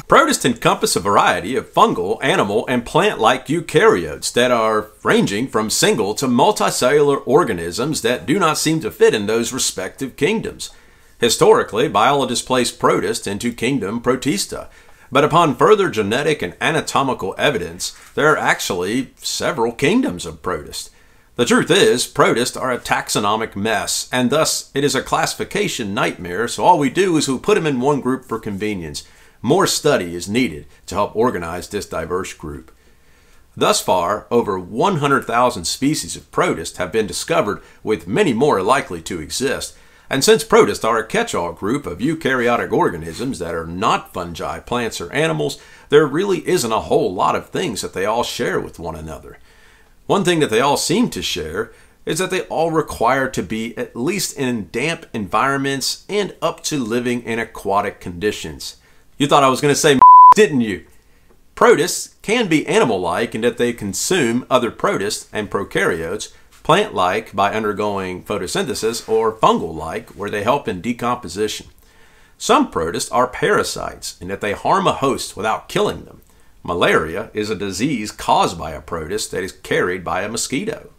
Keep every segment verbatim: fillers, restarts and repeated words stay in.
Protists encompass a variety of fungal, animal, and plant-like eukaryotes that are ranging from single to multicellular organisms that do not seem to fit in those respective kingdoms. Historically, biologists placed protists into kingdom Protista, but upon further genetic and anatomical evidence, there are actually several kingdoms of protists. The truth is, protists are a taxonomic mess, and thus it is a classification nightmare, so all we do is we put them in one group for convenience. More study is needed to help organize this diverse group. Thus far, over one hundred thousand species of protists have been discovered, with many more likely to exist. And since protists are a catch-all group of eukaryotic organisms that are not fungi, plants, or animals, there really isn't a whole lot of things that they all share with one another. One thing that they all seem to share is that they all require to be at least in damp environments and up to living in aquatic conditions. You thought I was going to say didn't you? Protists can be animal-like in that they consume other protists and prokaryotes, plant-like by undergoing photosynthesis, or fungal-like where they help in decomposition. Some protists are parasites in that they harm a host without killing them. Malaria is a disease caused by a protist that is carried by a mosquito.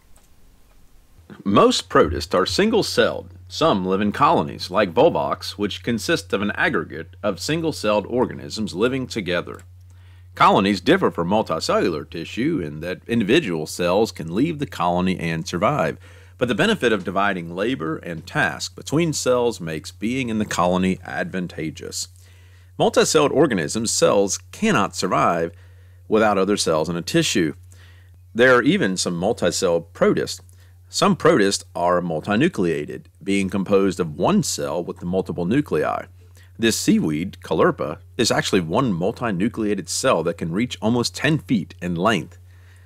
Most protists are single-celled. Some live in colonies, like volvox, which consist of an aggregate of single-celled organisms living together. Colonies differ from multicellular tissue in that individual cells can leave the colony and survive, but the benefit of dividing labor and task between cells makes being in the colony advantageous. Multicelled organisms' cells cannot survive without other cells in a tissue. There are even some multicelled protists. Some protists are multinucleated, being composed of one cell with the multiple nuclei. This seaweed, Caulerpa, is actually one multinucleated cell that can reach almost ten feet in length.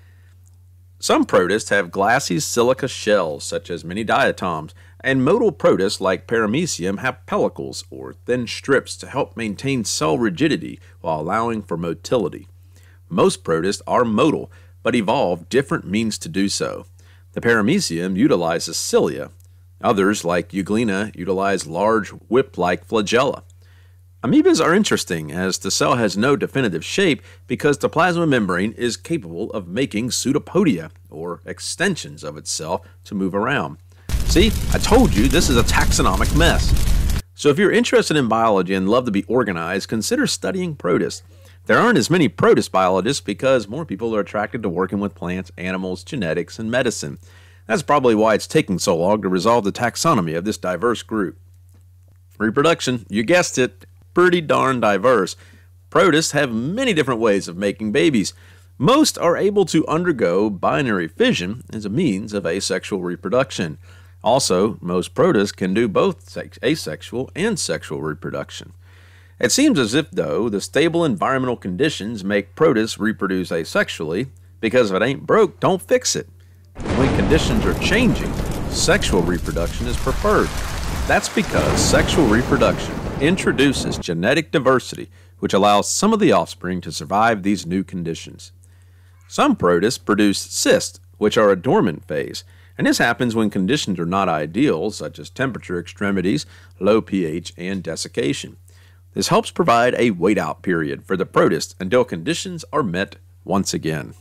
Some protists have glassy silica shells, such as many diatoms, and motile protists like Paramecium have pellicles, or thin strips, to help maintain cell rigidity while allowing for motility. Most protists are motile, but evolve different means to do so. The Paramecium utilizes cilia. Others, like Euglena, utilize large whip-like flagella. Amoebas are interesting, as the cell has no definitive shape because the plasma membrane is capable of making pseudopodia, or extensions of itself, to move around. See, I told you this is a taxonomic mess. So if you're interested in biology and love to be organized, consider studying protists. There aren't as many protist biologists because more people are attracted to working with plants, animals, genetics, and medicine. That's probably why it's taking so long to resolve the taxonomy of this diverse group. Reproduction, you guessed it, pretty darn diverse. Protists have many different ways of making babies. Most are able to undergo binary fission as a means of asexual reproduction. Also, most protists can do both asexual and sexual reproduction. It seems as if, though, the stable environmental conditions make protists reproduce asexually, because if it ain't broke, don't fix it. When conditions are changing, sexual reproduction is preferred. That's because sexual reproduction introduces genetic diversity, which allows some of the offspring to survive these new conditions. Some protists produce cysts, which are a dormant phase, and this happens when conditions are not ideal, such as temperature extremities, low pH, and desiccation. This helps provide a wait-out period for the protist until conditions are met once again.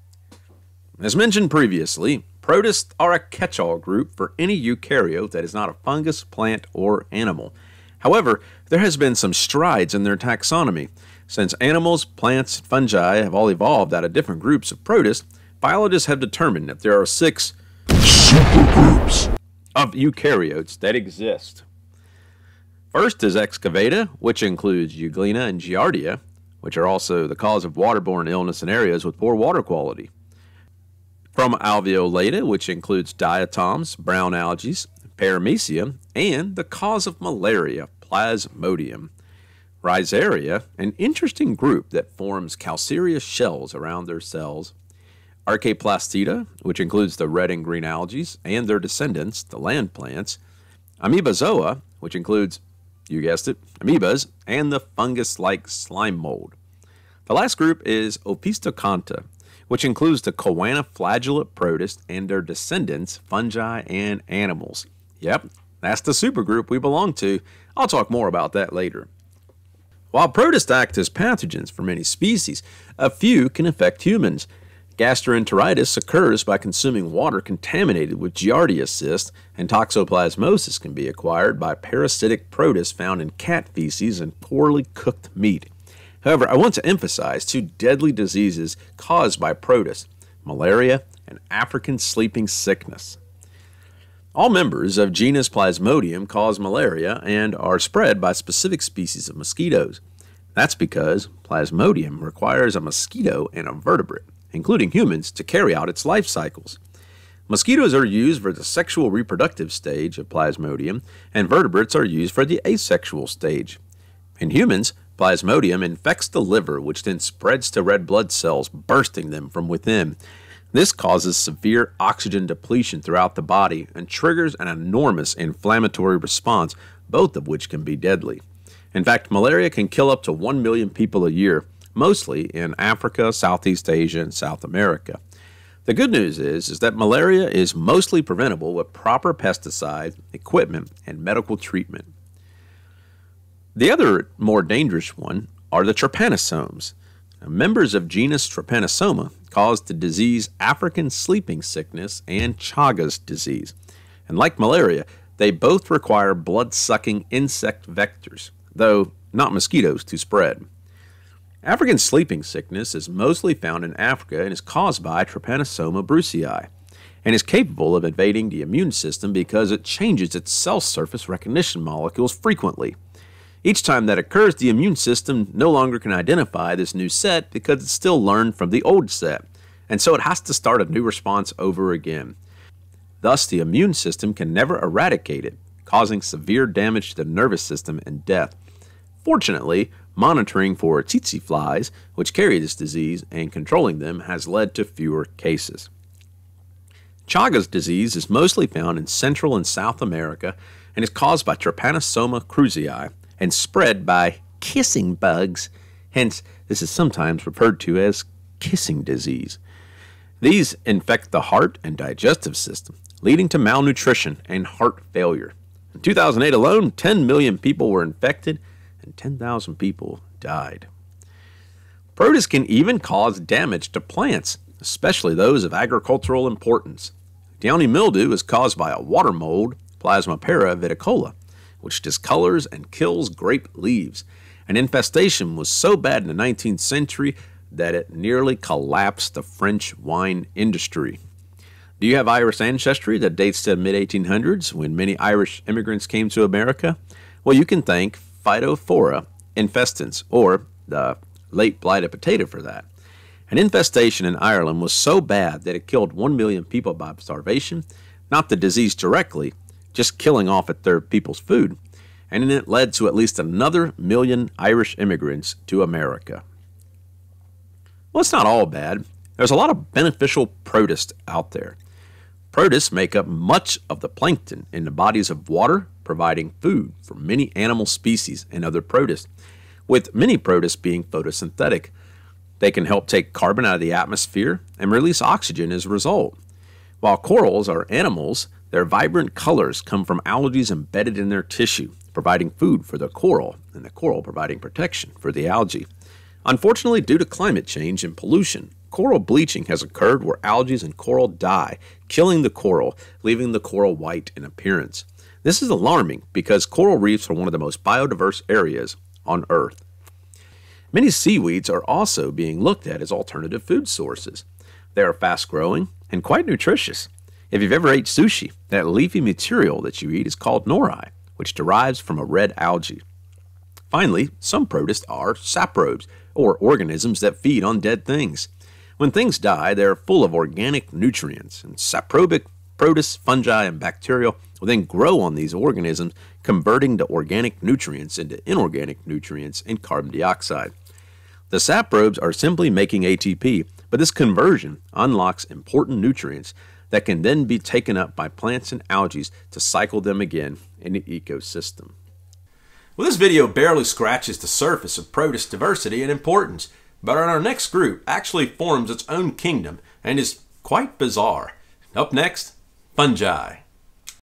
As mentioned previously, protists are a catch-all group for any eukaryote that is not a fungus, plant, or animal. However, there has been some strides in their taxonomy. Since animals, plants, and fungi have all evolved out of different groups of protists, biologists have determined that there are six supergroups of eukaryotes that exist. First is Excavata, which includes Euglena and Giardia, which are also the cause of waterborne illness in areas with poor water quality. From Alveolata, which includes diatoms, brown algae, Paramecium, and the cause of malaria, Plasmodium. Rhizaria, an interesting group that forms calcareous shells around their cells. Archaeplastida, which includes the red and green algae and their descendants, the land plants. Amoebozoa, which includes, you guessed it, amoebas, and the fungus-like slime mold. The last group is Opisthocanta, which includes the choanoflagellate protists and their descendants, fungi and animals. Yep, that's the supergroup we belong to. I'll talk more about that later. While protists act as pathogens for many species, a few can affect humans. Gastroenteritis occurs by consuming water contaminated with Giardia cyst, and toxoplasmosis can be acquired by parasitic protists found in cat feces and poorly cooked meat. However, I want to emphasize two deadly diseases caused by protists: malaria and African sleeping sickness. All members of genus Plasmodium cause malaria and are spread by specific species of mosquitoes. That's because Plasmodium requires a mosquito and a vertebrate, including humans, to carry out its life cycles. Mosquitoes are used for the sexual reproductive stage of Plasmodium, and vertebrates are used for the asexual stage. In humans, Plasmodium infects the liver, which then spreads to red blood cells, bursting them from within. This causes severe oxygen depletion throughout the body and triggers an enormous inflammatory response, both of which can be deadly. In fact, malaria can kill up to one million people a year, mostly in Africa, Southeast Asia, and South America. The good news is, is that malaria is mostly preventable with proper pesticide, equipment, and medical treatment. The other more dangerous one are the trypanosomes. Now, members of genus Trypanosoma cause the disease African sleeping sickness and Chagas disease. And like malaria, they both require blood-sucking insect vectors, though not mosquitoes, to spread. African sleeping sickness is mostly found in Africa and is caused by Trypanosoma brucei, and is capable of invading the immune system because it changes its cell surface recognition molecules frequently. Each time that occurs, the immune system no longer can identify this new set because it's still learned from the old set, and so it has to start a new response over again. Thus, the immune system can never eradicate it, causing severe damage to the nervous system and death. Fortunately, monitoring for tsetse flies, which carry this disease, and controlling them has led to fewer cases. Chagas disease is mostly found in Central and South America and is caused by Trypanosoma cruzi and spread by kissing bugs. Hence, this is sometimes referred to as kissing disease. These infect the heart and digestive system, leading to malnutrition and heart failure. In two thousand eight alone, ten million people were infected and ten thousand people died. Protists can even cause damage to plants, especially those of agricultural importance. Downy mildew is caused by a water mold, Plasmopara viticola, which discolors and kills grape leaves. An infestation was so bad in the nineteenth century that it nearly collapsed the French wine industry. Do you have Irish ancestry that dates to the mid eighteen hundreds when many Irish immigrants came to America? Well, you can thank Phytophthora infestans, or the late blighted potato, for that. An infestation in Ireland was so bad that it killed one million people by starvation, not the disease directly, just killing off at their people's food, and it led to at least another million Irish immigrants to America. Well, it's not all bad. There's a lot of beneficial protists out there. Protists make up much of the plankton in the bodies of water, providing food for many animal species and other protists, with many protists being photosynthetic. They can help take carbon out of the atmosphere and release oxygen as a result. While corals are animals, their vibrant colors come from algae embedded in their tissue, providing food for the coral, and the coral providing protection for the algae. Unfortunately, due to climate change and pollution, coral bleaching has occurred where algae and coral die, killing the coral, leaving the coral white in appearance. This is alarming because coral reefs are one of the most biodiverse areas on Earth. Many seaweeds are also being looked at as alternative food sources. They are fast-growing and quite nutritious. If you've ever ate sushi, that leafy material that you eat is called nori, which derives from a red algae. Finally, some protists are saprobes, or organisms that feed on dead things. When things die, they are full of organic nutrients, and saprobic protists, fungi, and bacteria will then grow on these organisms, converting the organic nutrients into inorganic nutrients and carbon dioxide. The saprobes are simply making A T P, but this conversion unlocks important nutrients that can then be taken up by plants and algae to cycle them again in the ecosystem. Well, this video barely scratches the surface of protist diversity and importance, but our next group actually forms its own kingdom and is quite bizarre. Up next, fungi.